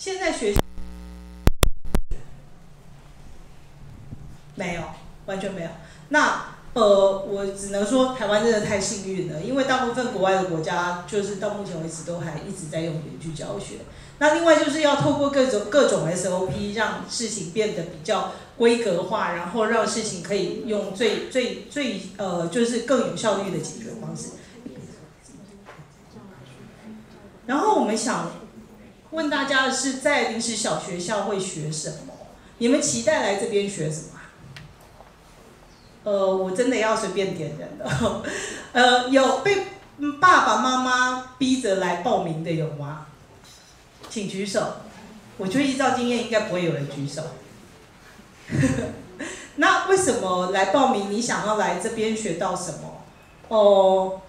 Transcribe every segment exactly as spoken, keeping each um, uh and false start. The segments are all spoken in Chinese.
现在学校没有，完全没有。那呃，我只能说台湾真的太幸运了，因为大部分国外的国家就是到目前为止都还一直在用远距教学。那另外就是要透过各种各种 S O P 让事情变得比较规格化，然后让事情可以用最最最呃就是更有效率的解决方式。然后我们想问大家的是，在临时小学校会学什么？你们期待来这边学什么？呃，我真的要随便点人了。呃，有被爸爸妈妈逼着来报名的有吗？请举手。我觉得依照经验，应该不会有人举手。那为什么来报名？你想要来这边学到什么？哦，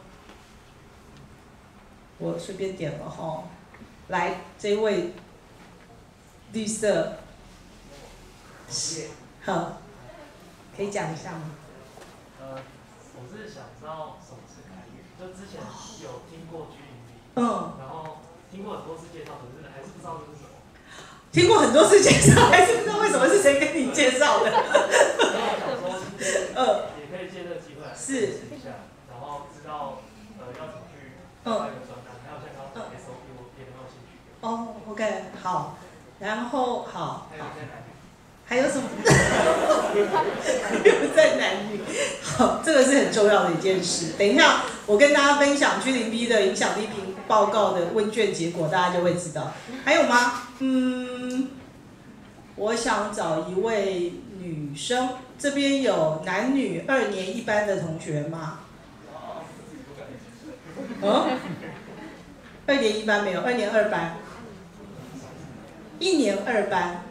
我随便点了哈。来，这位绿色，好，可以讲一下吗？ 呃，我是想知道什么是开源，就之前有听过 G 零 V， 嗯， 然后听过很多次介绍，可是还是不知道这是什么。 听过很多次介绍，还是不知道为什么是谁跟你介绍的。 呃，也可以借这个机会来是试一下，然后知道呃要怎么去发一个专栏，还有像刚刚讲 S O P， 我也很有兴趣。 哦 ，OK， 好，然后好， 还有在哪里？ 还有什么？又在男女，好，这个是很重要的一件事。等一下，我跟大家分享 G 零 V 的影响力评报告的问卷结果，大家就会知道。还有吗？嗯，我想找一位女生，这边有男女二年一班的同学吗？嗯，二年一班没有，二年二班，一年二班。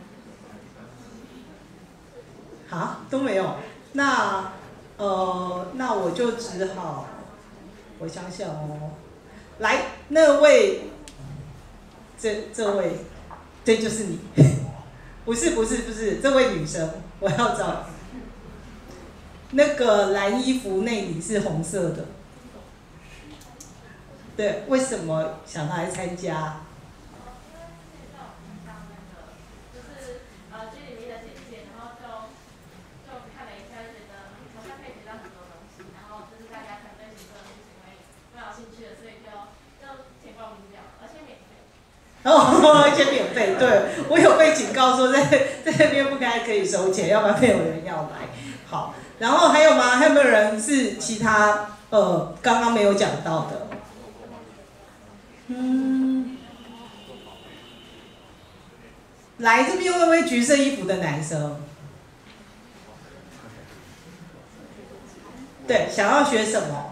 啊，都没有。那呃，那我就只好，我想想哦，来，那位，这这位，对，就是你，不是不是不是，这位女生，我要找那个蓝衣服内里是红色的，对，为什么想来参加？哦，而且免费，对，我有被警告说在在那边不该可以收钱，要不然没有人要来。好，然后还有吗？还有没有人是其他呃刚刚没有讲到的？嗯，来这边会不会橘色衣服的男生？对，想要学什么？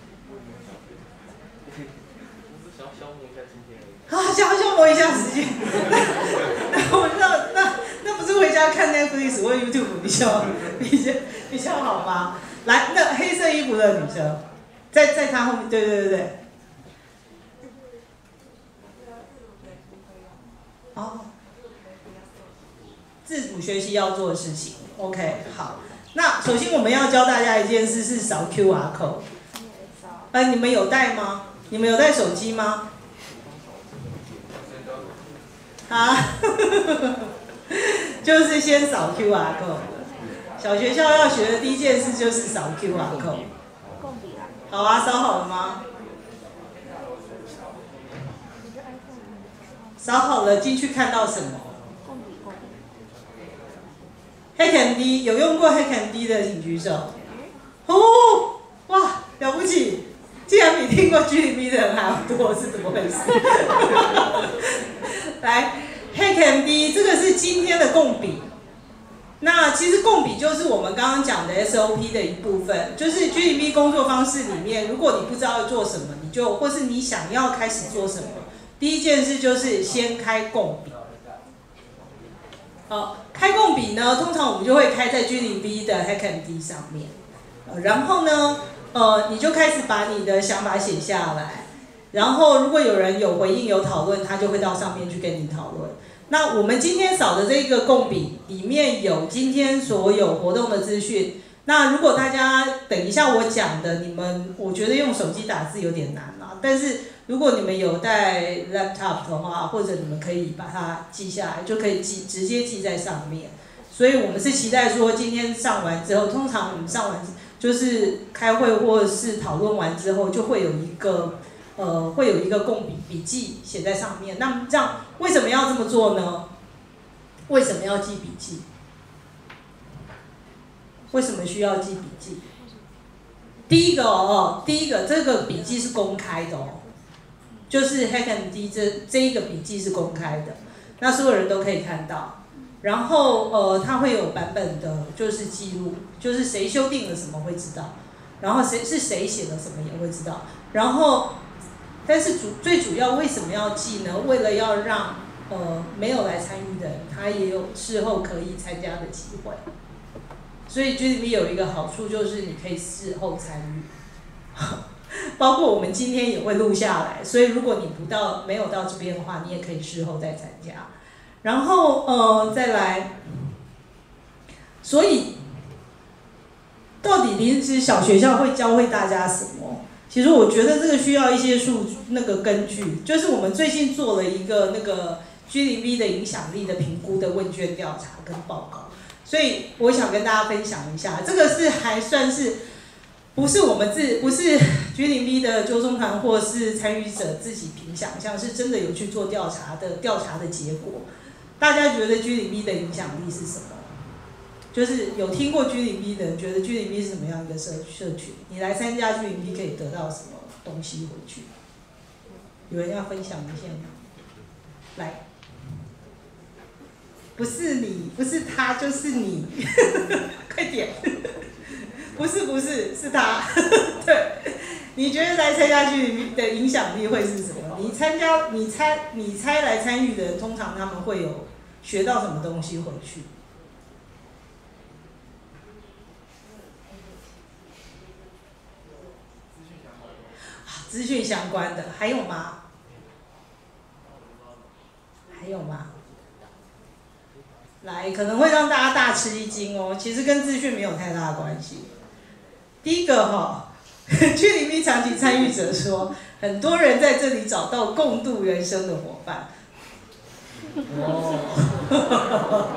啊，想要消磨一下时间。那我那那那不是回家看 Netflix 或 YouTube 比较比较比较好吗？来，那黑色衣服的女生，在在她后面，对对对对。哦，自主学习要做的事情 ，OK， 好。那首先我们要教大家一件事是扫 Q R code。呃，你们有带吗？你们有带手机吗？啊，就是先扫 Q R code。小学校要学的第一件事就是扫 Q R code。好啊，扫好了吗？扫好了，进去看到什么 ？Hack and D 有用过 Hack and D 的请举手。哦，哇，了不起！竟然比听过 G 零 V 的人还要多，是怎么回事？来 ，Hack and D 这个是今天的共笔。那其实共笔就是我们刚刚讲的 S O P 的一部分，就是 G 零 V 工作方式里面，如果你不知道要做什么，你就或是你想要开始做什么，第一件事就是先开共笔。好，开共笔呢，通常我们就会开在 G 零 V 的 Hack and D 上面，然后呢，呃，你就开始把你的想法写下来，然后如果有人有回应有讨论，他就会到上面去跟你讨论。那我们今天扫的这个共笔里面有今天所有活动的资讯。那如果大家等一下我讲的，你们我觉得用手机打字有点难啦，但是如果你们有带 laptop 的话，或者你们可以把它记下来，就可以记直接记在上面。所以我们是期待说，今天上完之后，通常我们上完就是开会或者是讨论完之后，就会有一个呃会有一个共笔笔记写在上面。那么这样为什么要这么做呢？为什么要记笔记？为什么需要记笔记？第一个哦，第一个这个笔记是公开的哦，就是 HackMD 这这一个笔记是公开的，那所有人都可以看到。然后呃，它会有版本的，就是记录，就是谁修订了什么会知道，然后谁是谁写了什么也会知道。然后，但是主最主要为什么要记呢？为了要让呃没有来参与的人，他也有事后可以参加的机会。所以 G D B 有一个好处就是你可以事后参与，包括我们今天也会录下来，所以如果你不到没有到这边的话，你也可以事后再参加。然后呃再来，所以到底临时小学校会教会大家什么？其实我觉得这个需要一些数那个根据，就是我们最近做了一个那个 G D B 的影响力的评估的问卷调查跟报告，所以我想跟大家分享一下，这个是还算是不是我们自不是 G D B 的纠踪团或是参与者自己凭想象，是真的有去做调查的调查的结果。大家觉得 G D B 的影响力是什么？就是有听过 G D B 的人，觉得 G D B 是什么样一个社社群？你来参加 G D B 可以得到什么东西回去？有人要分享一下吗？来，不是你，不是他，就是你，快点！不是不是，是他。对，你觉得来参加 G D B 的影响力会是什么？你参加，你猜，你猜来参与的人，通常他们会有学到什么东西回去？资讯相关的还有吗？还有吗？来，可能会让大家大吃一惊哦。其实跟资讯没有太大的关系。第一个哈、哦、G D B 长期参与者说，很多人在这里找到共度人生的伙伴。哦。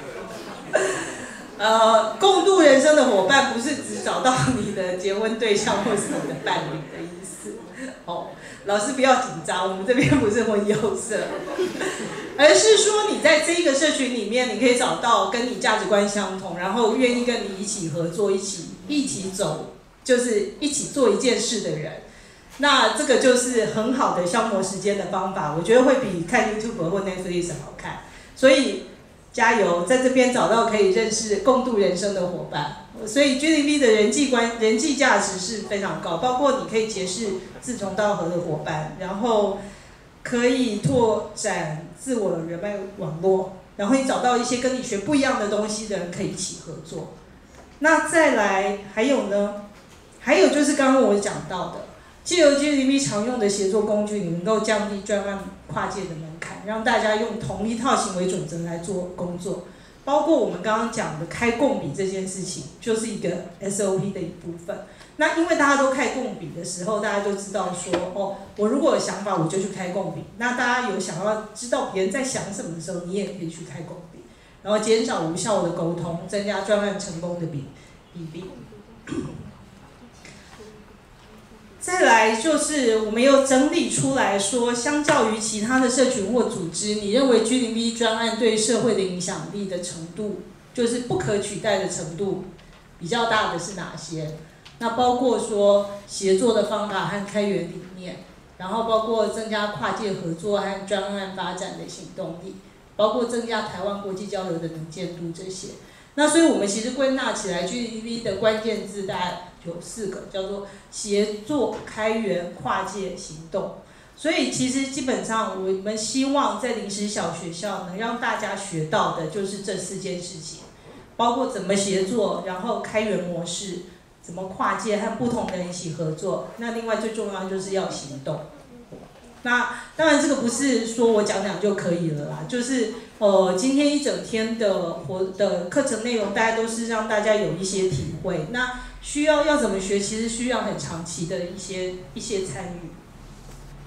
呃，共度人生的伙伴不是只找到你的结婚对象或是你的伴侣的意思。哦，老师不要紧张，我们这边不是婚友社，而是说你在这一个社群里面，你可以找到跟你价值观相同，然后愿意跟你一起合作、一起一起走，就是一起做一件事的人。那这个就是很好的消磨时间的方法，我觉得会比看 YouTube 或 Netflix 好看，所以。加油，在这边找到可以认识、共度人生的伙伴。所以 G D B 的人际关、人际价值是非常高，包括你可以结识志同道合的伙伴，然后可以拓展自我人脉网络，然后你找到一些跟你学不一样的东西的人，可以一起合作。那再来还有呢？还有就是刚刚我讲到的，借由 G D B 常用的协作工具，你能够降低专案跨界的门槛，让大家用同一套行为准则来做工作。包括我们刚刚讲的开共笔这件事情，就是一个 S O P 的一部分。那因为大家都开共笔的时候，大家就知道说，哦，我如果有想法，我就去开共笔。那大家有想要知道别人在想什么的时候，你也可以去开共笔，然后减少无效的沟通，增加专案成功的比比例。再来就是我们有整理出来说，相较于其他的社群或组织，你认为 G D B 专案对社会的影响力的程度，就是不可取代的程度比较大的是哪些？那包括说协作的方法和开源理念，然后包括增加跨界合作和专案发展的行动力，包括增加台湾国际交流的能见度这些。那所以我们其实归纳起来 ，G D B 的关键字大概有四个，叫做协作、开源、跨界、行动。所以其实基本上我们希望在临时小学校能让大家学到的就是这四件事情，包括怎么协作，然后开源模式，怎么跨界和不同的人一起合作。那另外最重要就是要行动。那当然这个不是说我讲讲就可以了啦，就是呃今天一整天的活的课程内容，大家都是让大家有一些体会。那需要要怎么学，其实需要很长期的一些一些参与。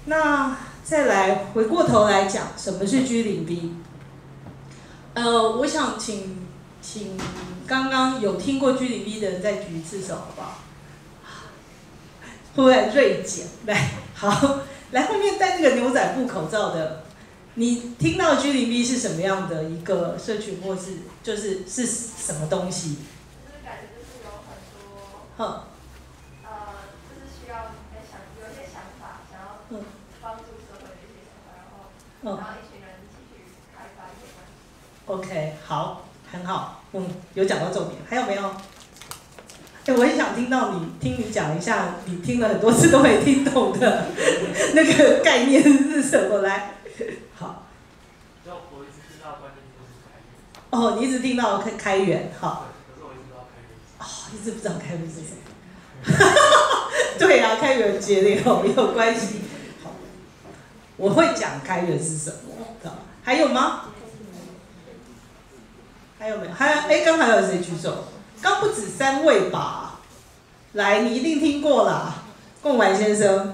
那再来回过头来讲，什么是 G 零 B？ 呃，我想请请刚刚有听过 G 零 B 的人再举一次手，好不好？会不会锐减？来，好，来后面戴那个牛仔布口罩的，你听到 G 零 B 是什么样的一个社群，或是就是是什么东西？ 就是感觉就是有很多， 哼， 呃，就是需要在想有一些想法，想要帮助社会的一些想法，然后、 嗯、 然后一群人一起去开发一些关系。 OK， 好，很好，嗯，有讲到重点，还有没有？哎，我很想听到你听你讲一下，你听了很多次都没听懂的那个概念是什么？来，好。 就我一直知道关键就是开源。 哦，你一直听到开开源，好。 可是我一直不知道开源。 哦，一直不知道开源是什么。对呀、啊，开源节也有也有关系。好，我会讲开源是什么。还有吗？还有没有？还有哎，刚还有谁举手？刚不止三位吧？来，你一定听过啦，贡丸先生，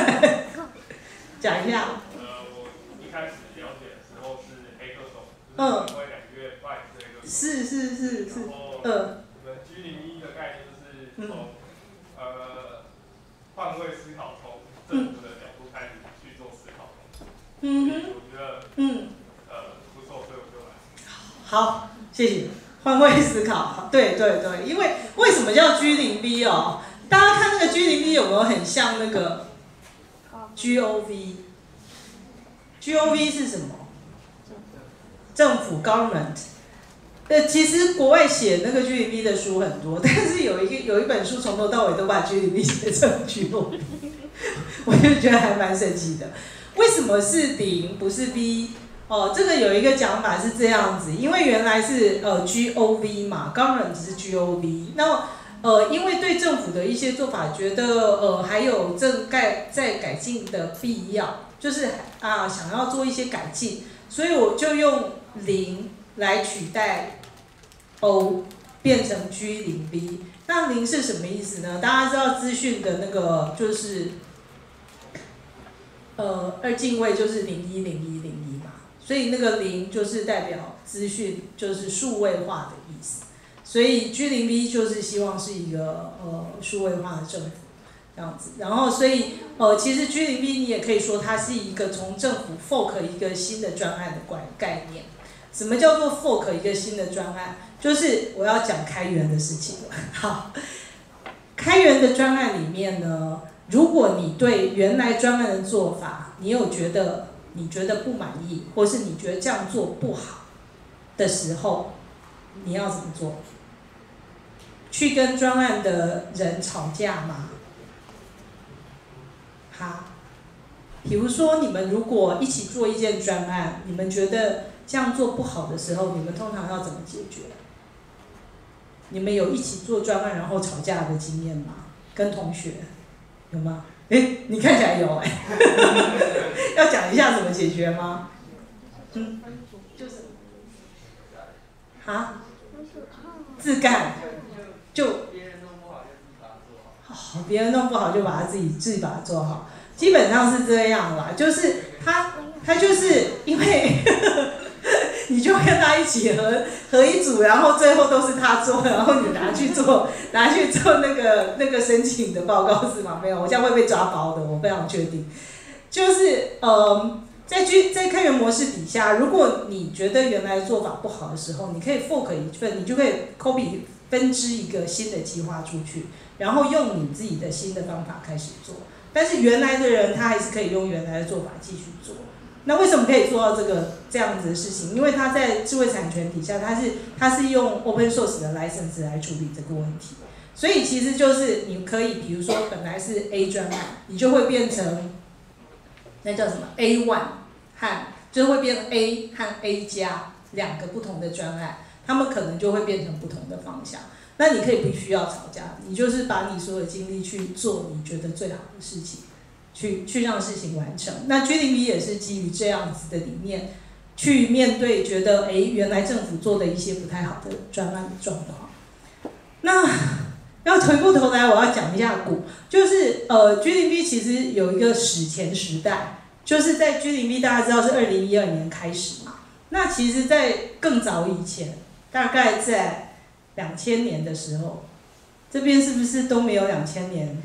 讲一下。 呃，我一开始了解的时候是黑客松， 嗯， 就是会两个月半这个。 是是是是。 然后， 嗯。 我们 G 零一的概念就是从、嗯、呃换位思考，从政府的角度开始去做思考。嗯。所以我觉得嗯呃不错，所以我就来。好， 谢谢。换位思考，对对对，因为为什么叫 G 零 B 哦？大家看那个 G 零 B 有没有很像那个 G O V？G O V 是什么？政府 government。呃，其实国外写那个 G 零 B 的书很多，但是有一个有一本书从头到尾都把 G 零 B 写成 G O V， 我就觉得还蛮神奇的。为什么是零不是 B？哦，这个有一个讲法是这样子，因为原来是呃 G O V 嘛 ，government 是 G O V， 那呃因为对政府的一些做法觉得呃还有正改在改进的必要，就是啊想要做一些改进，所以我就用零来取代 O， 变成 G 零 B。那零是什么意思呢？大家知道资讯的那个就是呃二进位就是零一零一零一嘛。所以那个零就是代表资讯，就是数位化的意思。所以 G 零 B 就是希望是一个呃数位化的政府这样子。然后所以呃其实 G 零 B 你也可以说它是一个从政府 fork 一个新的专案的概概念。什么叫做 fork 一个新的专案？就是我要讲开源的事情了。好，开源的专案里面呢，如果你对原来专案的做法，你有觉得你觉得不满意，或是你觉得这样做不好的时候，你要怎么做？去跟专案的人吵架吗？好，比如说你们如果一起做一件专案，你们觉得这样做不好的时候，你们通常要怎么解决？你们有一起做专案然后吵架的经验吗？跟同学有吗？哎，你看起来有哎，要讲一下怎么解决吗？嗯，就是，啊，自干，就别人弄不好就自己把它做好。好，别人弄不好就把它自己自己把它做好，基本上是这样啦。就是他他就是因为你就跟他一起合合一组，然后最后都是他做，然后你拿去做拿去做那个那个申请的报告是吗？没有，我这样会被抓包的，我非常确定。就是呃，在居在开源模式底下，如果你觉得原来做法不好的时候，你可以 fork 一份，你就可以 copy 分支一个新的计划出去，然后用你自己的新的方法开始做。但是原来的人他还是可以用原来的做法继续做。那为什么可以做到这个这样子的事情？因为它在智慧产权底下，它是它是用 open source 的 license 来处理这个问题。所以其实就是你可以，比如说本来是 A 专案，你就会变成那叫什么 A 一 和就会变成 A 和 A 加两个不同的专案，他们可能就会变成不同的方向。那你可以不需要吵架，你就是把你所有精力去做你觉得最好的事情。去去让事情完成，那 G 零 B 也是基于这样子的理念，去面对觉得哎原来政府做的一些不太好的专案的状况。那然后回过头来，我要讲一下股，就是呃 G 零 B 其实有一个史前时代，就是在 G 零 B 大家知道是二零一二年开始嘛，那其实在更早以前，大概在两千年的时候，这边是不是都没有两千年？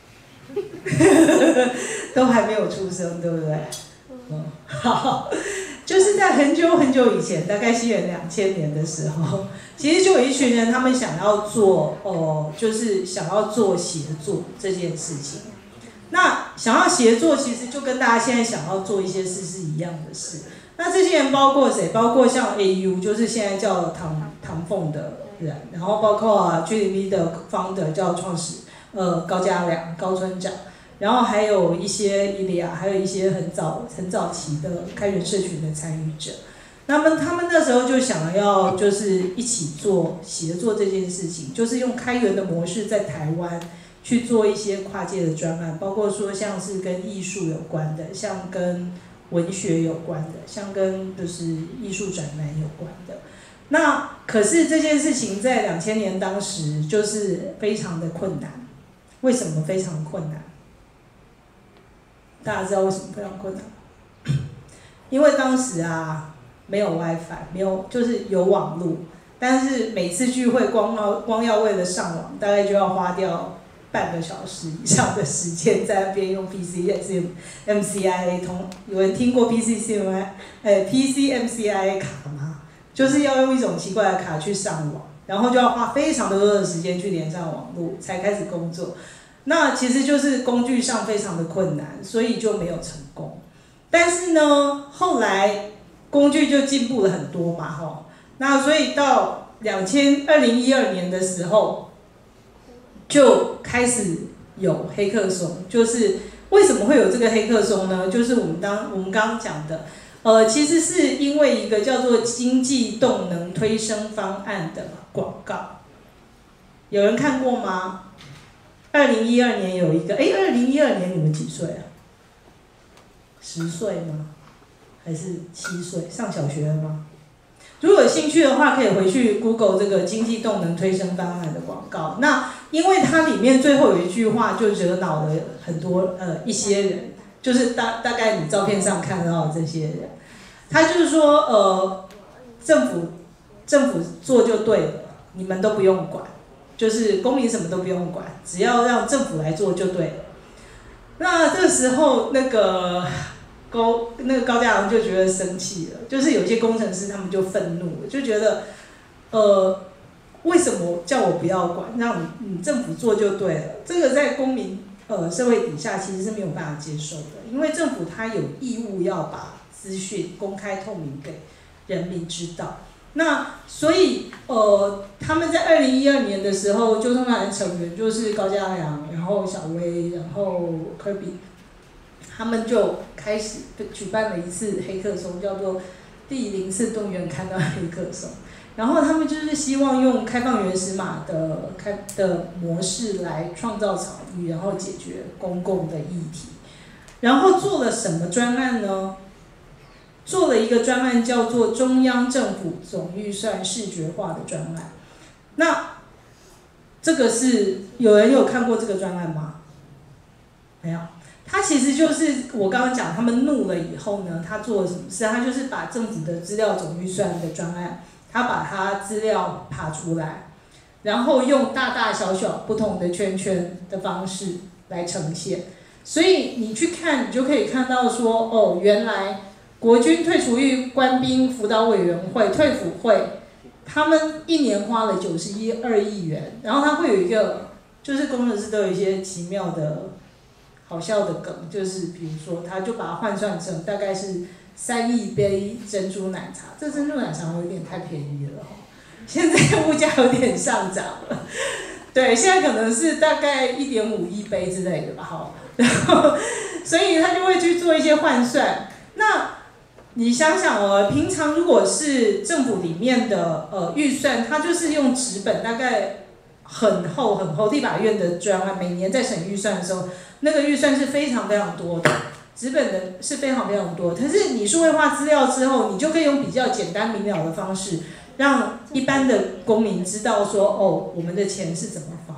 都还没有出生，对不对？嗯，好，就是在很久很久以前，大概西元两千年的时候，其实就有一群人，他们想要做哦、呃，就是想要做协作这件事情。那想要协作，其实就跟大家现在想要做一些事是一样的事。那这些人包括谁？包括像 A U， 就是现在叫唐唐凤的人，然后包括 G 零 B 的 founder 叫创始呃高家良高村长。然后还有一些伊利亚，还有一些很早很早期的开源社群的参与者，那么他们那时候就想要就是一起做协作这件事情，就是用开源的模式在台湾去做一些跨界的专案，包括说像是跟艺术有关的，像跟文学有关的，像跟就是艺术展览有关的。那可是这件事情在两千年当时就是非常的困难，为什么非常困难？大家知道为什么非常困难？因为当时啊没有 WiFi， 没有就是有网路，但是每次聚会光要光要为了上网，大概就要花掉半个小时以上的时间在那边用 P C M C I A 通。有人听过 P C M C I A 呃 P C M C I A 卡吗？就是要用一种奇怪的卡去上网，然后就要花非常多的时间去连上网路才开始工作。那其实就是工具上非常的困难，所以就没有成功。但是呢，后来工具就进步了很多嘛，吼。那所以到两千二零一二年的时候，就开始有黑客松。就是为什么会有这个黑客松呢？就是我们当我们刚刚讲的，呃，其实是因为一个叫做经济动能推升方案的广告，有人看过吗？二零一二年有一个，哎，二零一二年你们几岁啊？十岁吗？还是七岁？上小学了吗？如果有兴趣的话，可以回去 Google 这个经济动能推升方案的广告。那因为它里面最后有一句话就惹恼了很多呃一些人，就是大大概你照片上看到的这些人，他就是说呃政府政府做就对了，你们都不用管。就是公民什么都不用管，只要让政府来做就对了。那这个时候，那个高那个高家良就觉得生气了，就是有一些工程师他们就愤怒了，就觉得，呃，为什么叫我不要管，让你你政府做就对了？这个在公民呃社会底下其实是没有办法接受的，因为政府它有义务要把资讯公开透明给人民知道。那所以，呃，他们在二零一二年的时候，纠通团成员就是高家良，然后小薇，然后科比，他们就开始举办了一次黑客松，叫做第零次动员刊的黑客松。然后他们就是希望用开放原始码的开的模式来创造场域，然后解决公共的议题。然后做了什么专案呢？做了一个专案叫做中央政府总预算视觉化的专案。那这个是有人有看过这个专案吗？没有。他其实就是我刚刚讲，他们怒了以后呢，他做了什么事？他就是把政府的资料总预算的专案，他把他资料爬出来，然后用大大小小不同的圈圈的方式来呈现。所以你去看，你就可以看到说，哦，原来国军退出役官兵辅导委员会退辅会，他们一年花了九十一二亿元，然后他会有一个，就是工程师都有一些奇妙的、好笑的梗，就是比如说，他就把它换算成大概是三亿杯珍珠奶茶，这珍珠奶茶有点太便宜了，现在物价有点上涨了，对，现在可能是大概一点五亿杯之类的吧，哈，然后所以他就会去做一些换算，那。你想想哦，平常如果是政府里面的呃预算，它就是用纸本，大概很厚很厚，立法院的专案每年在审预算的时候，那个预算是非常非常多的，纸本的是非常非常多。可是你数位化资料之后，你就可以用比较简单明了的方式，让一般的公民知道说，哦，我们的钱是怎么花，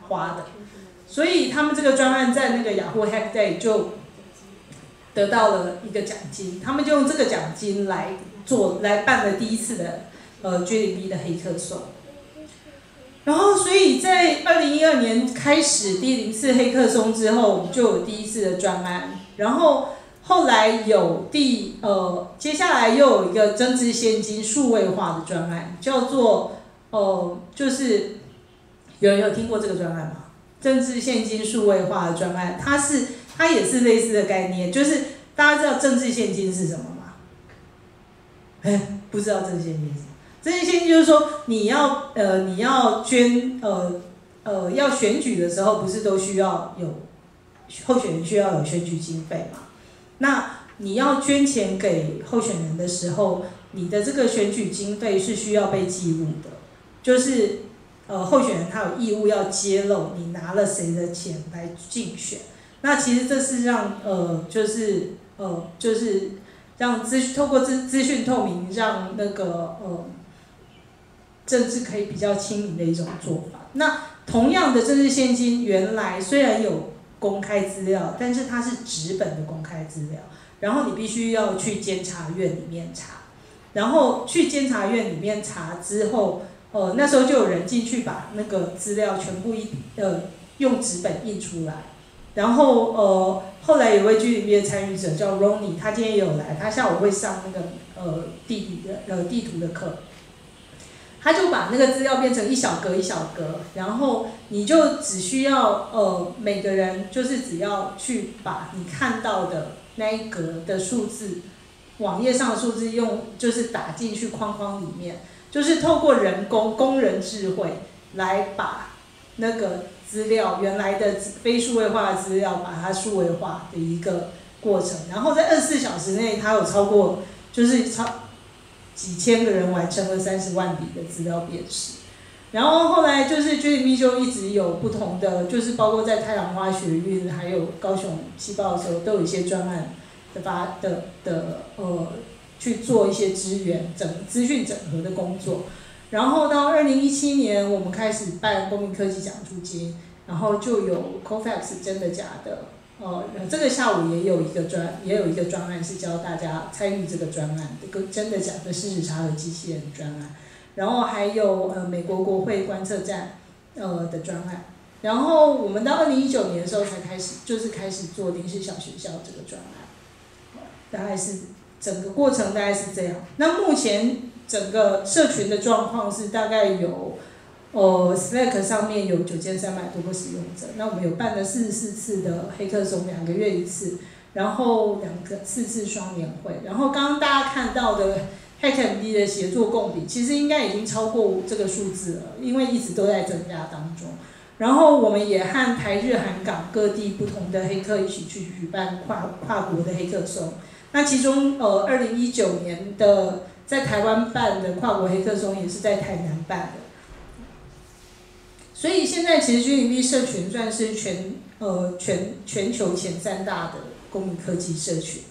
花的，所以他们这个专案在那个雅虎 Hack Day 就得到了一个奖金，他们就用这个奖金来做来办了第一次的呃 G 零 V 的黑客松。然后，所以在二零一二年开始第零次黑客松之后，我们就有第一次的专案。然后后来有第呃，接下来又有一个增值现金数位化的专案，叫做呃，就是有人有听过这个专案吗？增值现金数位化的专案，它是它也是类似的概念，就是大家知道增值现金是什么吗？哎，不知道增值现金是什么？增值现金就是说，你要呃你要捐呃呃要选举的时候，不是都需要有候选人需要有选举经费嘛？那你要捐钱给候选人的时候，你的这个选举经费是需要被记录的，就是呃候选人他有义务要揭露你拿了谁的钱来竞选。那其实这是让呃就是呃就是让资透过资资讯透明，让那个呃。政治可以比较亲民的一种做法。那同样的政治现金，原来虽然有公开资料，但是它是纸本的公开资料，然后你必须要去监察院里面查，然后去监察院里面查之后，呃，那时候就有人进去把那个资料全部一呃用纸本印出来，然后呃后来有位 G 零 V 的参与者叫 Ronnie， 他今天也有来，他下午会上那个呃地理的呃地图的课。他就把那个资料变成一小格一小格，然后你就只需要呃每个人就是只要去把你看到的那一格的数字，网页上的数字用就是打进去框框里面，就是透过人工工人智慧来把那个资料原来的非数位化的资料把它数位化的一个过程，然后在二十四小时内，它有超过就是超。几千个人完成了三十万笔的资料辨识，然后后来就是 G 零 V 就一直有不同的，就是包括在太阳花学运还有高雄西报的时候，都有一些专案的发的的呃去做一些资源整资讯整合的工作，然后到二零一七年我们开始办公民科技奖助金，然后就有 C O V A X 真的假的。哦，这个下午也有一个专，也有一个专案是教大家参与这个专案，这个真的假的事实查核机器人专案，然后还有呃美国国会观测站呃的专案，然后我们到二零一九年的时候才开始，就是开始做临时小学校这个专案，大概是整个过程大概是这样。那目前整个社群的状况是大概有。呃 Slack 上面有九千三百多个使用者，那我们有办了四十四次的黑客松，两个月一次，然后两个四次双年会，然后刚刚大家看到的 HackMD 的协作共笔，其实应该已经超过这个数字了，因为一直都在增加当中。然后我们也和台日韩港各地不同的黑客一起去举办跨跨国的黑客松，那其中呃二零一九年的在台湾办的跨国黑客松也是在台南办的。所以现在其实 G 零 V 社群算是全呃全全球前三大的公民科技社群。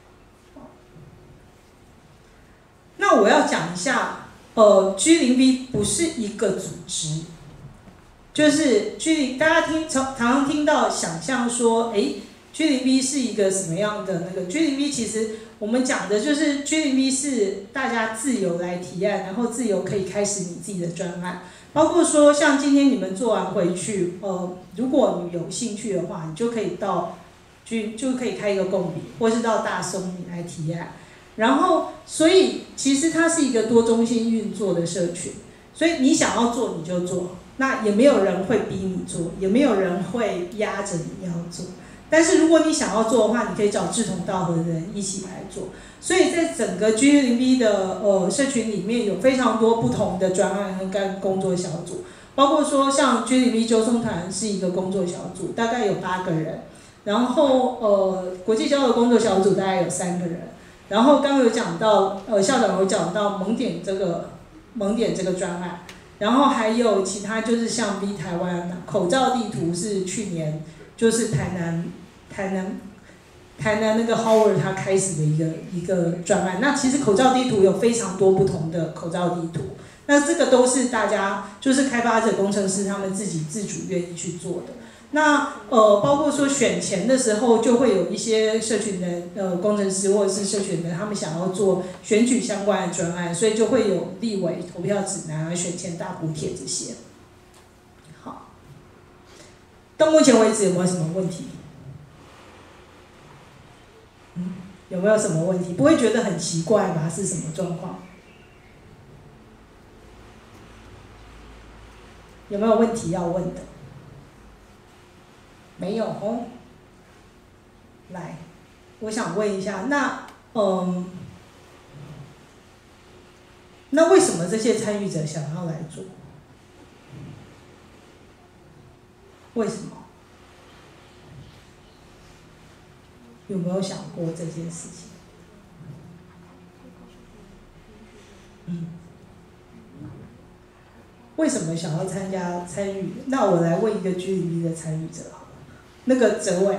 那我要讲一下，呃 G 零 V 不是一个组织，就是 G 零大家听常常听到想象说，哎 ，G 零 V 是一个什么样的那个 G 零 V 其实我们讲的就是 G 零 V 是大家自由来提案，然后自由可以开始你自己的专案。包括说，像今天你们做完回去，呃，如果你有兴趣的话，你就可以到，就就可以开一个共笔，或是到大松你来提案。然后，所以其实它是一个多中心运作的社群，所以你想要做你就做，那也没有人会逼你做，也没有人会压着你要做。但是如果你想要做的话，你可以找志同道合的人一起来做。所以在整个 G 零 V 的呃社群里面，有非常多不同的专案跟工作小组，包括说像 G 零 V 纠松团是一个工作小组，大概有八个人，然后呃国际交流工作小组大概有三个人，然后刚刚有讲到呃校长有讲到萌点这个萌点这个专案，然后还有其他就是像 V 台湾口罩地图是去年就是台南台南。台南那个 Howard 他开始的一个一个专案，那其实口罩地图有非常多不同的口罩地图， 那这个都是大家就是开发者、工程师他们自己自主愿意去做的。那呃，包括说选前的时候，就会有一些社群的呃工程师或者是社群的，他们想要做选举相关的专案，所以就会有立委投票指南啊、选前大补帖这些。好，到目前为止有没有什么问题？嗯，有没有什么问题？不会觉得很奇怪吗？是什么状况？有没有问题要问的？没有哦。来，我想问一下，那嗯，那为什么这些参与者想要来做？为什么？有没有想过这件事情？嗯。为什么想要参加参与？那我来问一个 G 零 V 的参与者好了，那个哲伟，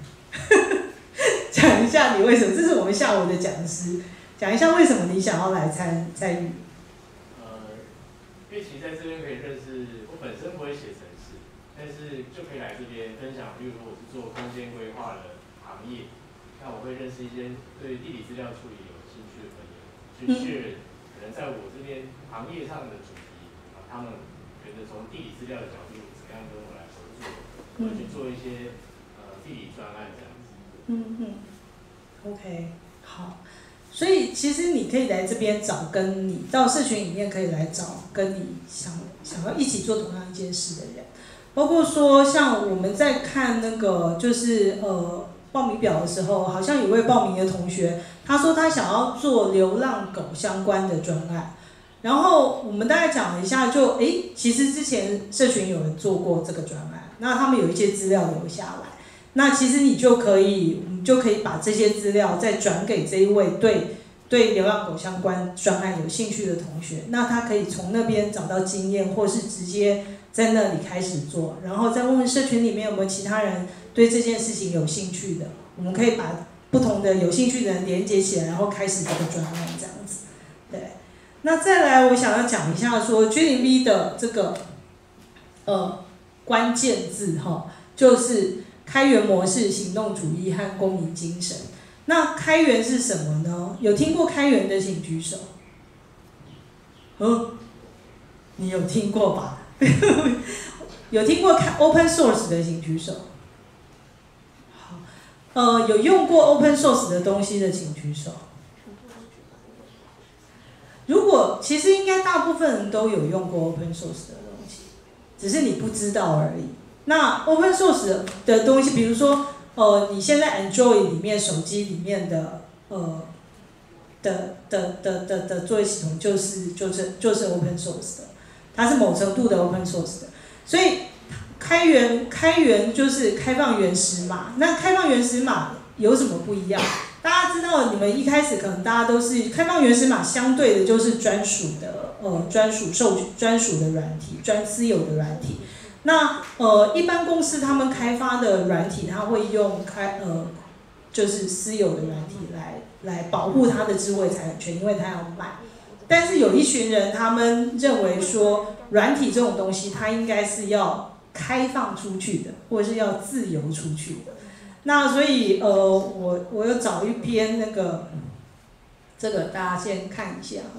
讲一下你为什么？这是我们下午的讲师，讲一下为什么你想要来参参与。 呃，因为其实在这边可以认识，我本身不会写程式，但是就可以来这边分享，例如我是做空间规划的行业，那我会认识一些对地理资料处理有兴趣的朋友，去 share 可能在我这边行业上的主题。他们觉得从地理资料的角度，怎样跟我来合作，或去做一些呃地理专案这样子。 嗯嗯 ，OK， 好。所以其实你可以来这边找跟你到社群里面可以来找跟你想想要一起做同样一件事的人，包括说像我们在看那个就是呃报名表的时候，好像有位报名的同学，他说他想要做流浪狗相关的专案。然后我们大概讲了一下就，就诶，其实之前社群有人做过这个专案，那他们有一些资料留下来，那其实你就可以，你就可以把这些资料再转给这一位对对流浪狗相关专案有兴趣的同学，那他可以从那边找到经验，或是直接在那里开始做，然后再问问社群里面有没有其他人对这件事情有兴趣的，我们可以把不同的有兴趣的人连接起来，然后开始这个专案这样子，对。那再来，我想要讲一下说 G 零 V 的这个呃关键字哈，就是开源模式、行动主义和公民精神。那开源是什么呢？有听过开源的请举手。嗯，你有听过吧？有听过开 open source 的请举手。好，呃，有用过 open source 的东西的请举手。如果其实应该大部分人都有用过 open source 的东西，只是你不知道而已。那 open source 的东西，比如说，呃，你现在 Android 里面手机里面的呃的的的的的作业系统就是就是就是 open source 的，它是某程度的 open source 的。所以开源开源就是开放原始码。那开放原始码有什么不一样？大家知道，你们一开始可能大家都是开放原始码，相对的就是专属的呃专属授专属的软体，专私有的软体。那呃一般公司他们开发的软体，它会用开呃就是私有的软体来来保护它的智慧财产权，因为它要卖。但是有一群人，他们认为说软体这种东西，它应该是要开放出去的，或者是要自由出去的。那所以呃，我我有找一篇那个，这个大家先看一下哈。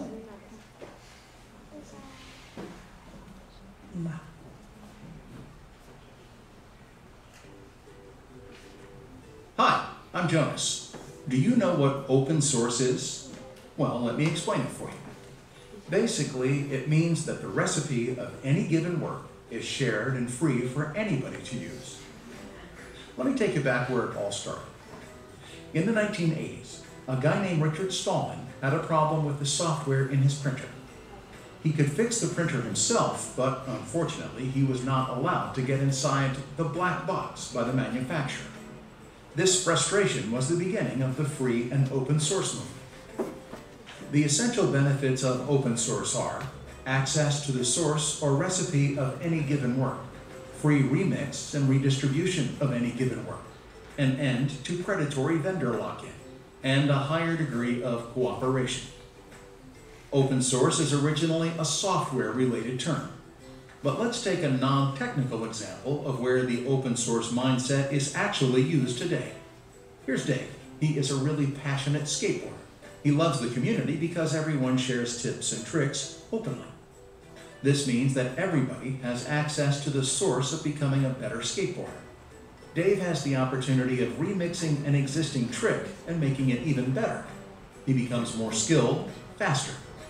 嗯。 Hi, I'm Jonas. Do you know what open source is? Well, let me explain it for you. Basically, it means that the recipe of any given work is shared and free for anybody to use. Let me take you back where it all started. In the nineteen eighties, a guy named Richard Stallman had a problem with the software in his printer. He could fix the printer himself, but unfortunately, he was not allowed to get inside the black box by the manufacturer. This frustration was the beginning of the free and open source movement. The essential benefits of open source are access to the source or recipe of any given work, free remix and redistribution of any given work, an end to predatory vendor lock-in, and a higher degree of cooperation. Open source is originally a software-related term. But let's take a non-technical example of where the open source mindset is actually used today. Here's Dave. He is a really passionate skateboarder. He loves the community because everyone shares tips and tricks openly. This means that everybody has access to the source of becoming a better skateboarder. Dave has the opportunity of remixing an existing trick and making it even better. He becomes more skilled, faster.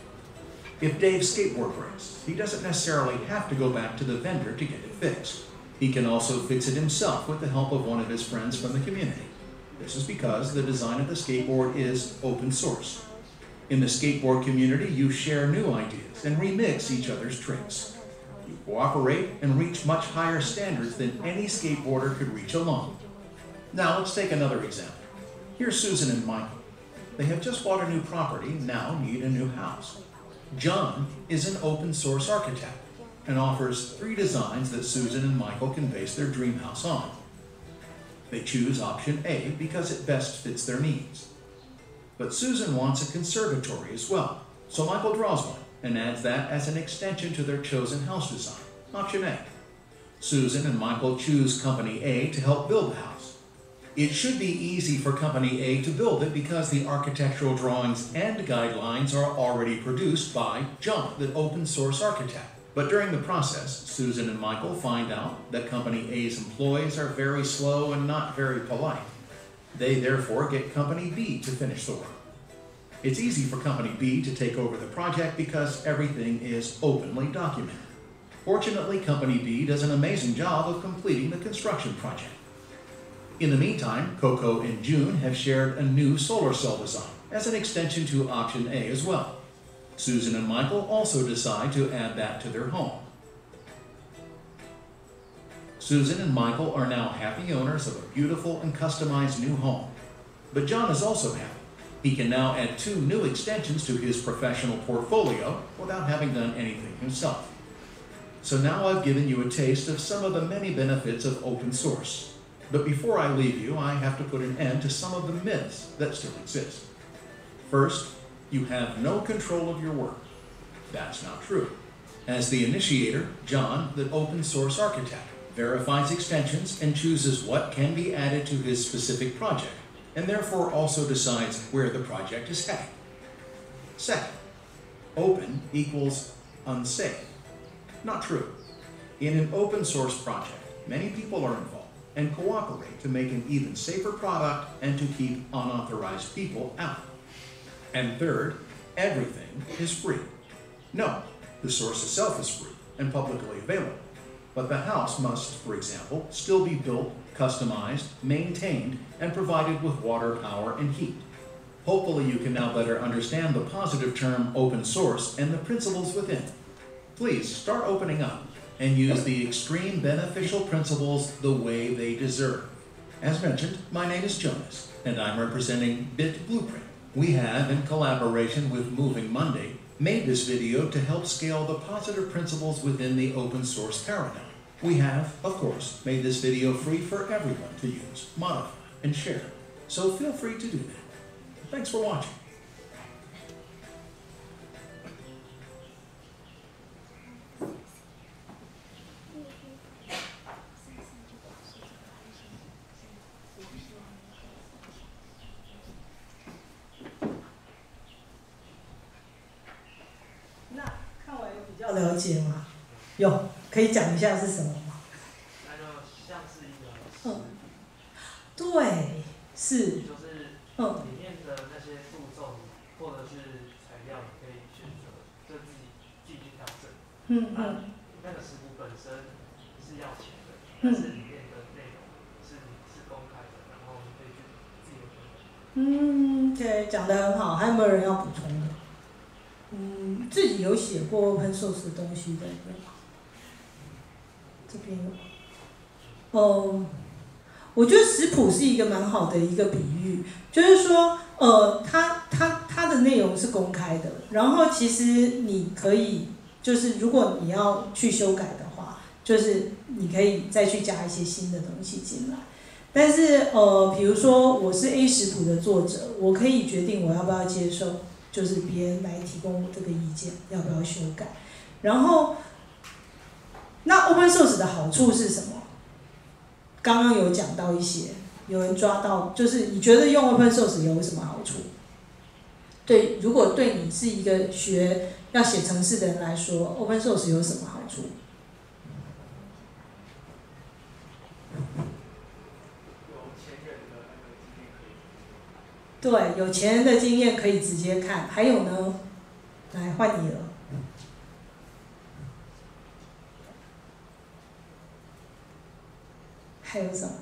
If Dave's skateboard breaks, he doesn't necessarily have to go back to the vendor to get it fixed. He can also fix it himself with the help of one of his friends from the community. This is because the design of the skateboard is open source. In the skateboard community, you share new ideas and remix each other's tricks. You cooperate and reach much higher standards than any skateboarder could reach alone. Now let's take another example. Here's Susan and Michael. They have just bought a new property and now need a new house. John is an open source architect and offers three designs that Susan and Michael can base their dream house on. They choose option A because it best fits their needs. But Susan wants a conservatory as well, so Michael draws one and adds that as an extension to their chosen house design, option A. Susan and Michael choose company A to help build the house. It should be easy for company A to build it because the architectural drawings and guidelines are already produced by John, the open source architect. But during the process, Susan and Michael find out that company A's employees are very slow and not very polite. They therefore get company B to finish the work. It's easy for company B to take over the project because everything is openly documented. Fortunately, company B does an amazing job of completing the construction project. In the meantime, Coco and June have shared a new solar cell design as an extension to option A as well. Susan and Michael also decide to add that to their home. Susan and Michael are now happy owners of a beautiful and customized new home. But John is also happy. He can now add two new extensions to his professional portfolio without having done anything himself. So now I've given you a taste of some of the many benefits of open source. But before I leave you, I have to put an end to some of the myths that still exist. First, you have no control of your work. That's not true. As the initiator, John, the open source architect, verifies extensions and chooses what can be added to his specific project, and therefore also decides where the project is heading. Second, open equals unsafe. Not true. In an open source project, many people are involved and cooperate to make an even safer product and to keep unauthorized people out. And third, everything is free. No, the source itself is free and publicly available, but the house must, for example, still be built, customized, maintained, and provided with water, power, and heat. Hopefully you can now better understand the positive term open source and the principles within it. Please start opening up and use the extreme beneficial principles the way they deserve. As mentioned, my name is Jonas, and I'm representing Bit Blueprint. We have, in collaboration with Moving Monday, made this video to help scale the positive principles within the open source paradigm. We have, of course, made this video free for everyone to use, modify, and share. So feel free to do that. Thanks for watching. 了解吗？有，可以讲一下是什么吗？ 那就像是一个， 嗯，对，是， 就是嗯， 里面的那些步骤或者是材料，你可以选择，就自己自己去调整。 嗯嗯。 那个食谱本身是要钱的，但是里面的内容是是公开的，然后你可以去自由选择。 嗯 ，OK， 讲得很好，还有没有人要补充的？嗯，自己有写过 open source 的东西的有吗？这边有。嗯，我觉得食谱是一个蛮好的一个比喻，就是说，呃，它它它的内容是公开的，然后其实你可以，就是如果你要去修改的话，就是你可以再去加一些新的东西进来。但是呃，比如说我是 A 食谱的作者，我可以决定我要不要接受。 就是别人来提供这个意见，要不要修改。然后，那 open source 的好处是什么？刚刚有讲到一些，有人抓到，就是你觉得用 open source 有什么好处？对，如果对你是一个学要写程式的人来说 ，open source 有什么好处？对，有钱人的经验可以直接看。还有呢，来换你了。还有什么？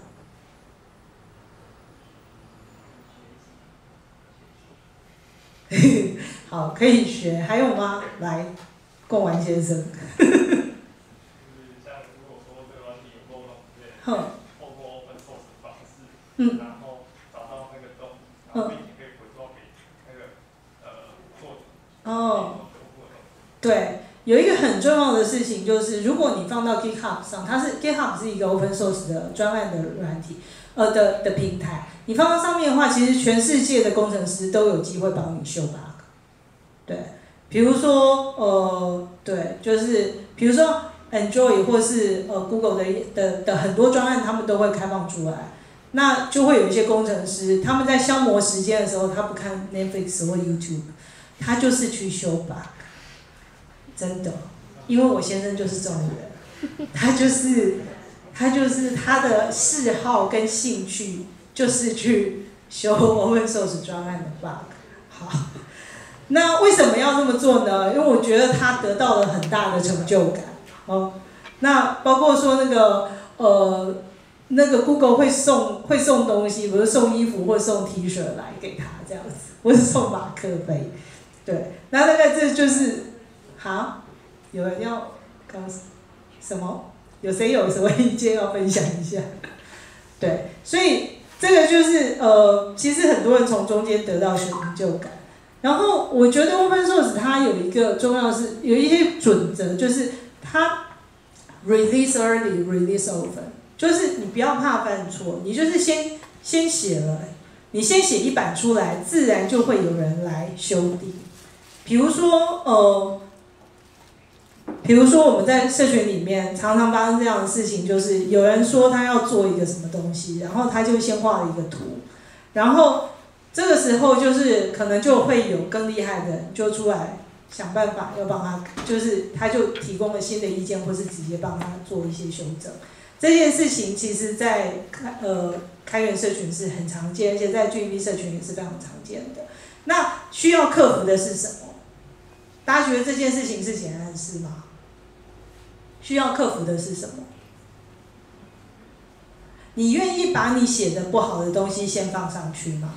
好，可以学。还有吗？来，贡丸先生。 就是像如果说这个软体有漏洞之类的，透过 open source 的方式，嗯，然后找到那个洞，然后并且可以回报给那个呃作者。哦。 对，有一个很重要的事情就是，如果你放到 GitHub 上，它是 GitHub 是一个 open source 的专案的软体，呃的的平台，你放到上面的话，其实全世界的工程师都有机会帮你修 bug。对，比如说呃，对，就是比如说 Android 或是呃 Google 的的的很多专案，他们都会开放出来，那就会有一些工程师，他们在消磨时间的时候，他不看 Netflix 或 YouTube， 他就是去修 bug。真的，因为我先生就是这种人，他就是他就是他的嗜好跟兴趣就是去修 open source 专案的 bug。好，那为什么要这么做呢？因为我觉得他得到了很大的成就感。哦，那包括说那个呃那个 Google 会送会送东西，比如送衣服或送 T 恤来给他这样子，或是送马克杯。对，那大概这就是。好，有人要告诉什么？有谁有什么意见要分享一下？对，所以这个就是呃，其实很多人从中间得到成就感。然后我觉得 open source 它有一个重要的是有一些准则，就是它 release early, release often， 就是你不要怕犯错，你就是先先写了，你先写一版出来，自然就会有人来修订。比如说呃。比如说我们在社群里面常常发生这样的事情，就是有人说他要做一个什么东西，然后他就先画了一个图，然后这个时候就是可能就会有更厉害的人就出来想办法要帮他，就是他就提供了新的意见，或是直接帮他做一些修正。这件事情其实在开呃开源社群是很常见，而且在 G M B 社群也是非常常见的。那需要克服的是什么？大家觉得这件事情是简单的事吗？需要克服的是什么？你愿意把你写的不好的东西先放上去吗？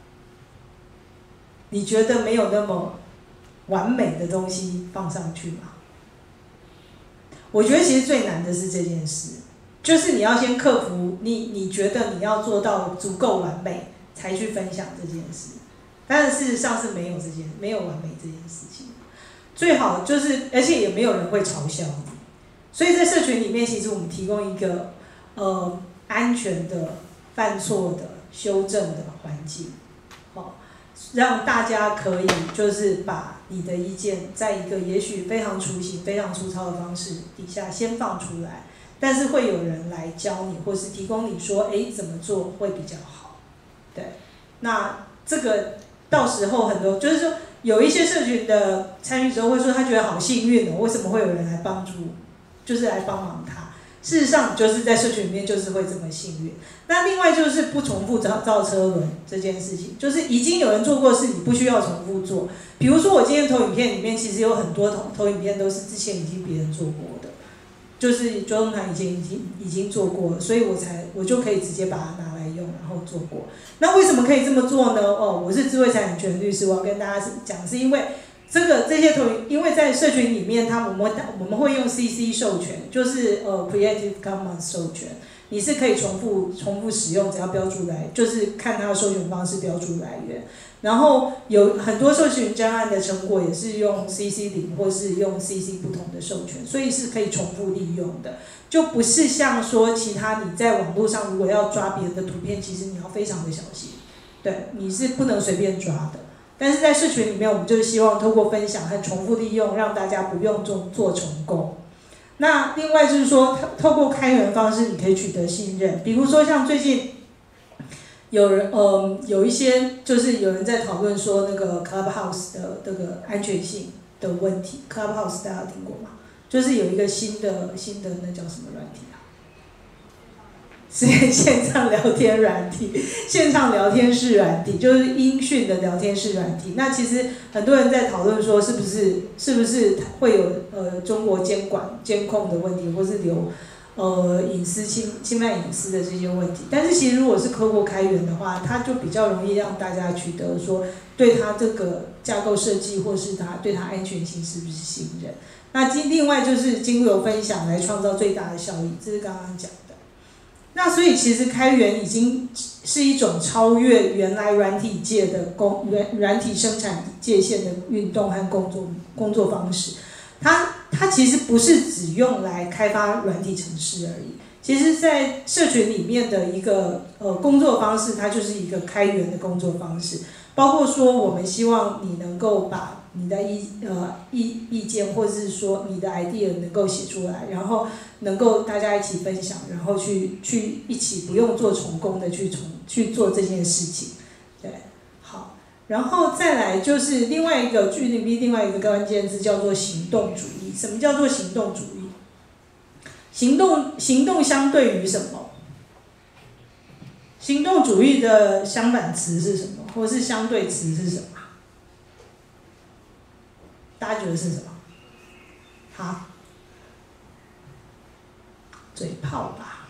你觉得没有那么完美的东西放上去吗？我觉得其实最难的是这件事，就是你要先克服你你觉得你要做到足够完美才去分享这件事，但是事实上是没有这件没有完美这件事情。最好就是，而且也没有人会嘲笑你。所以在社群里面，其实我们提供一个呃安全的、犯错的、修正的环境，好，让大家可以就是把你的意见，在一个也许非常粗心、非常粗糙的方式底下先放出来，但是会有人来教你，或是提供你说，哎，怎么做会比较好？对，那这个到时候很多就是说，有一些社群的参与者会说，他觉得好幸运哦，为什么会有人来帮助？就是来帮忙他，事实上就是在社群里面就是会这么幸运。那另外就是不重复造造车轮这件事情，就是已经有人做过事，你不需要重复做。比如说我今天投影片里面，其实有很多投投影片都是之前已经别人做过的，就是周东台以前已经已经做过了，所以我才我就可以直接把它拿来用，然后做过。那为什么可以这么做呢？哦，我是智慧财产权律师，我要跟大家讲，是因为。这个这些投影，因为在社群里面，它我们我们会用 C C 授权，就是呃 Creative Commons 授权，你是可以重复重复使用，只要标注来，就是看它的授权方式标注来源。然后有很多授权专案的成果也是用 C C 零或是用 C C 不同的授权，所以是可以重复利用的，就不是像说其他你在网络上如果要抓别人的图片，其实你要非常的小心，对，你是不能随便抓的。 但是在社群里面，我们就是希望透过分享和重复利用，让大家不用做做重工。那另外就是说，透过开源方式，你可以取得信任。比如说像最近有人呃有一些就是有人在讨论说那个 Clubhouse 的这个安全性的问题。Clubhouse 大家听过吗？就是有一个新的新的那叫什么软体啊？是线上聊天软体，线上聊天室软体，就是音讯的聊天室软体。那其实很多人在讨论说，是不是是不是会有呃中国监管监控的问题，或是有呃隐私侵侵犯隐私的这些问题。但是其实如果是透过开源的话，它就比较容易让大家取得说对它这个架构设计，或是它对它安全性是不是信任。那另外就是经由分享来创造最大的效益，这是刚刚讲的。那所以其实开源已经是一种超越原来软体界的工软软体生产界限的运动和工作工作方式。它它其实不是只用来开发软体程式而已，其实在社群里面的一个呃工作方式，它就是一个开源的工作方式。包括说我们希望你能够把你的意呃意意见，或者是说你的 idea 能够写出来，然后能够大家一起分享，然后去去一起不用做重工的去重去做这件事情，对，好，然后再来就是另外一个 G D P 另外一个关键字叫做行动主义。什么叫做行动主义？行动行动相对于什么？行动主义的相反词是什么？或是相对词是什么？大家觉得是什么？好，嘴炮吧，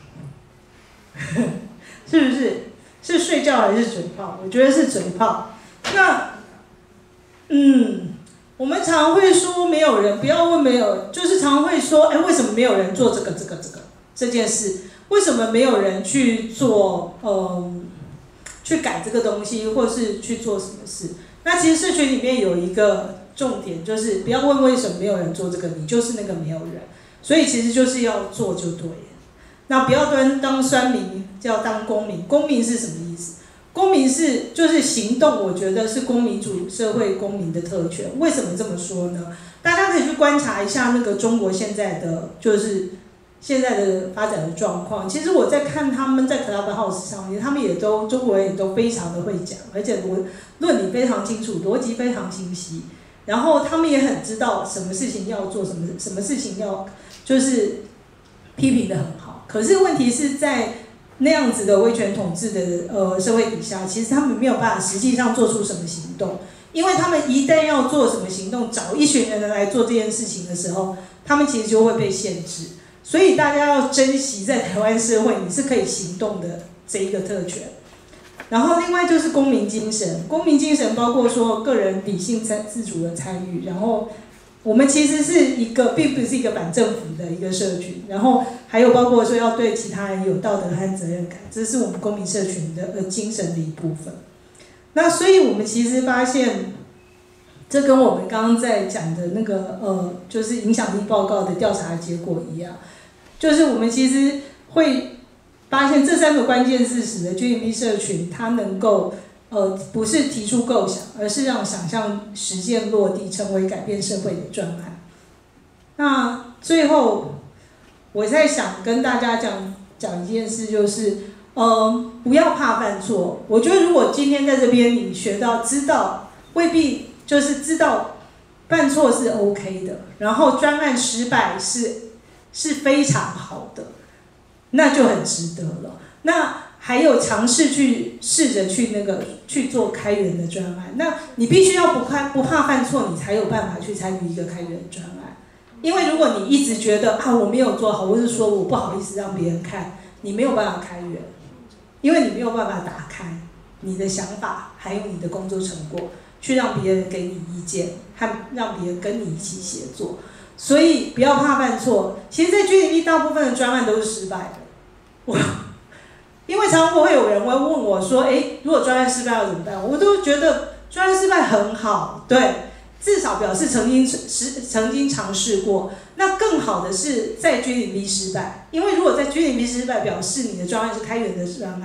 是不是？是睡觉还是嘴炮？我觉得是嘴炮。那，嗯，我们常会说没有人，不要问没有，就是常会说，哎，为什么没有人做这个这个这个这件事？为什么没有人去做？嗯，去改这个东西，或是去做什么事？那其实社群里面有一个重点，就是不要问为什么没有人做这个，你就是那个没有人。所以其实就是要做就对了。那不要当当酸民，要当公民。公民是什么意思？公民是就是行动，我觉得是公民主社会公民的特权。为什么这么说呢？大家可以去观察一下那个中国现在的就是现在的发展的状况。其实我在看他们在 Clubhouse 上面，他们也都中国人也都非常的会讲，而且论论理非常清楚，逻辑非常清晰。然后他们也很知道什么事情要做，什么什么事情要就是批评的很好。可是问题是在那样子的威权统治的呃社会底下，其实他们没有办法实际上做出什么行动，因为他们一旦要做什么行动，找一群人来做这件事情的时候，他们其实就会被限制。所以大家要珍惜在台湾社会你是可以行动的这一个特权。然后另外就是公民精神，公民精神包括说个人理性参自主的参与，然后我们其实是一个并不是一个反政府的一个社群，然后还有包括说要对其他人有道德和责任感，这是我们公民社群的呃精神的一部分。那所以我们其实发现，这跟我们刚刚在讲的那个呃就是影响力报告的调查结果一样，就是我们其实会发现这三个关键字使得 G D P 社群它能够呃不是提出构想，而是让想象实践落地，成为改变社会的专案。那最后我在想跟大家讲讲一件事，就是呃不要怕犯错。我觉得如果今天在这边你学到知道，未必就是知道犯错是 OK 的，然后专案失败是是非常好的。那就很值得了。那还有尝试去试着去那个去做开源的专案，那你必须要不怕不怕犯错，你才有办法去参与一个开源的专案。因为如果你一直觉得啊我没有做好，或是说我不好意思让别人看，你没有办法开源，因为你没有办法打开你的想法，还有你的工作成果，去让别人给你意见，和让别人跟你一起协作。所以不要怕犯错。其实，在 G D P 大部分的专案都是失败的。我因为常常会有人会问我说：“哎，如果专案失败要怎么办？”我都觉得专案失败很好，对，至少表示曾经试曾经尝试过。那更好的是在 G D P 失败，因为如果在 G D P 失败，表示你的专案是开源的专案，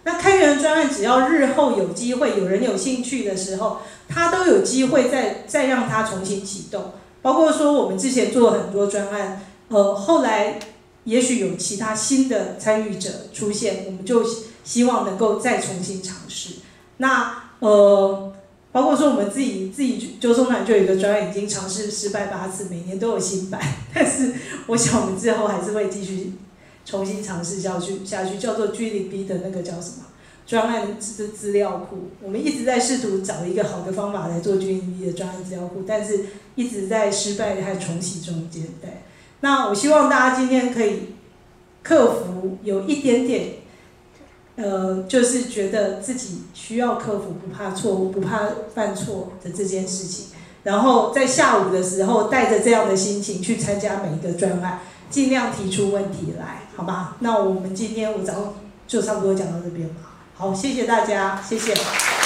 那开源专案只要日后有机会，有人有兴趣的时候，他都有机会再再让它重新启动。包括说我们之前做了很多专案，呃，后来也许有其他新的参与者出现，我们就希望能够再重新尝试。那呃，包括说我们自己自己纠松团就有一个专案已经尝试失败八次，每年都有新版，但是我想我们之后还是会继续重新尝试下去下去，叫做 G 零 B 的那个叫什么专案资资料库，我们一直在试图找一个好的方法来做 G 零 B 的专案资料库，但是一直在失败和重启中间。对，那我希望大家今天可以克服有一点点，呃，就是觉得自己需要克服不怕错误、不怕犯错的这件事情，然后在下午的时候带着这样的心情去参加每一个专案，尽量提出问题来，好吧？那我们今天我早上就差不多讲到这边吧。好，谢谢大家，谢谢。